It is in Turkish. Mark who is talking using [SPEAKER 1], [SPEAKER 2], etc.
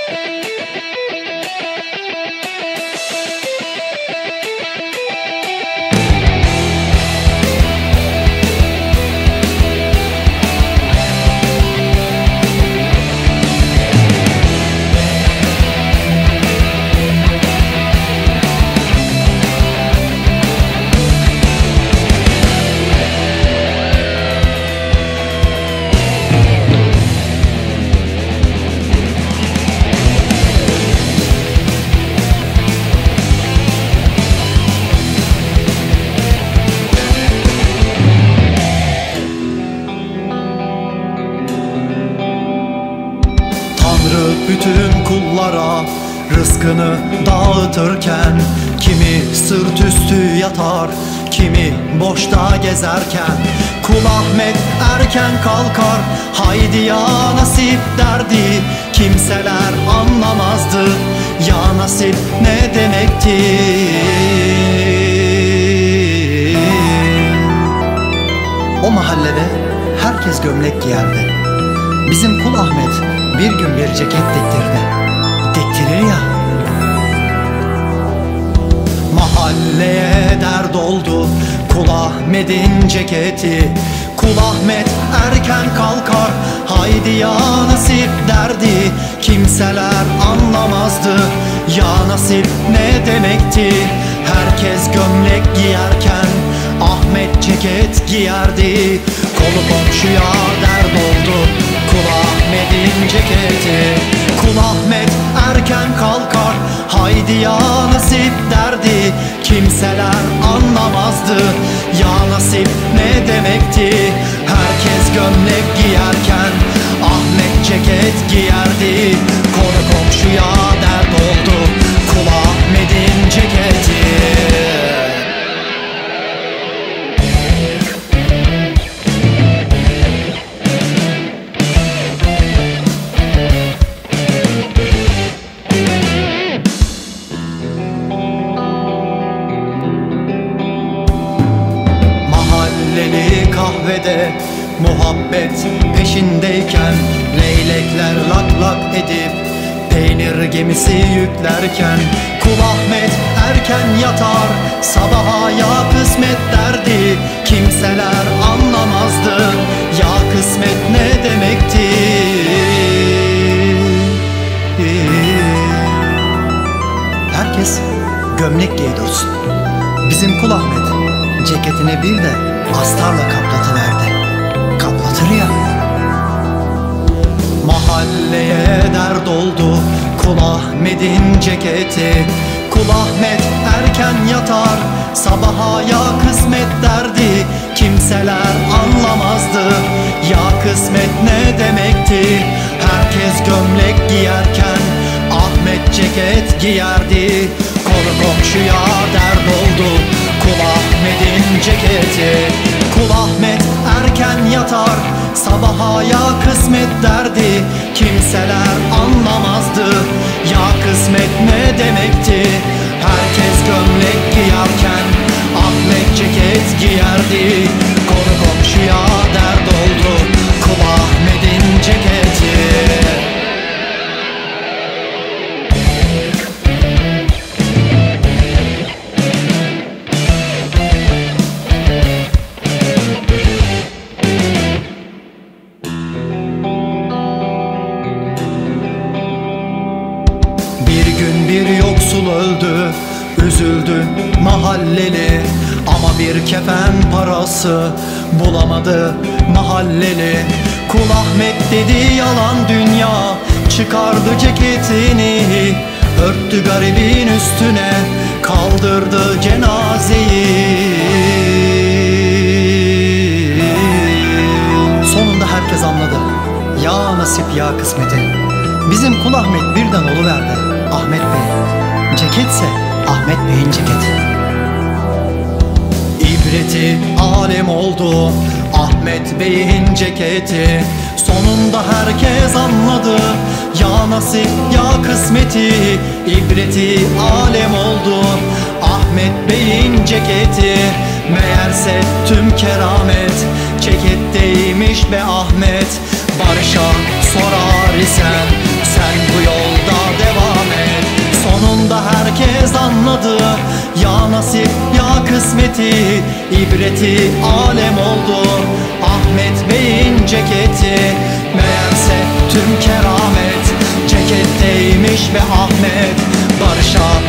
[SPEAKER 1] Bütün kullara rızkını dağıtırken, kimi sırt üstü yatar, kimi boşta gezerken, Kul Ahmet erken kalkar, haydi ya nasip derdi. Kimseler anlamazdı ya nasip ne demekti. O mahallede herkes gömlek giyerdi. Bizim Kul Ahmet bir gün bir ceket diktirdi. Diktirir ya. Mahalleye dert oldu Kul Ahmet'in ceketi. Kul Ahmet erken kalkar, haydi ya nasip derdi. Kimseler anlamazdı ya nasip ne demekti. Herkes gömlek giyerken Ahmet ceket giyerdi. Kolu komşuya dert oldu Kul Ahmet'in ceketi. Kul Ahmet erken kalkar, haydi ya nasip derdi. Kimseler anlamazdı ya nasip ne demekti. Herkes gömlek giyerken Ahmet ceket giyerdi. Konu komşuya dert oldu Kul Ahmet'in ceketi. Kahvede muhabbet peşindeyken, leylekler lak lak edip peynir gemisi yüklerken, Kul Ahmet erken yatar, sabaha ya kısmet derdi. Kimseler anlamazdı ya kısmet ne demekti. Herkes gömlek giy dursun. Bizim Kul Ahmet ceketine bir de astarla kaplatıverdi. Kaplatır ya. Mahalleye dert oldu Kul Ahmet'in ceketi. Kul Ahmet erken yatar, sabaha ya kısmet derdi. Kimseler anlamazdı ya kısmet ne demekti. Herkes gömlek giyerken Ahmet ceket giyerdi. Konu komşuya dert oldu Kul Ahmet'in ceketi. Kul Ahmet erken yatar, sabaha ya kısmet derdi. Kimseler anlamazdı ya kısmet ne demekti. Herkes gömlek giyerken Ahmet ceket giyerdi. Konu komşuya dert oldu Kul Ahmet'in ceketi. Öldü, üzüldü mahalleli, ama bir kefen parası bulamadı mahalleli. Kul Ahmet dedi yalan dünya, çıkardı ceketini, örttü garibin üstüne, kaldırdı cenazeyi. Sonunda herkes anladı ya nasip ya kısmeti. Bizim Kul Ahmet birden oluverdi Ahmet Bey. Ceketse Ahmet Bey'in ceketi. İbreti alem oldu Ahmet Bey'in ceketi. Sonunda herkes anladı ya nasip ya kısmeti. İbreti alem oldu Ahmet Bey'in ceketi. Meğerse tüm keramet ceketteymiş be Ahmet. Barış'a sorar isen sen bu yolda herkes anladı. Ya nasip ya kısmeti, ibreti alem oldu Ahmet Bey'in ceketi. Meğerse tüm keramet ceketteymiş ve Ahmet barışa